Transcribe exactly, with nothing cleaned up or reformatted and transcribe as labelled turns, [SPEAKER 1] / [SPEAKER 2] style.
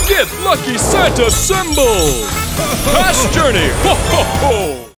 [SPEAKER 1] Get Lucky Santa symbols! Fast Journey! Ho, ho, ho!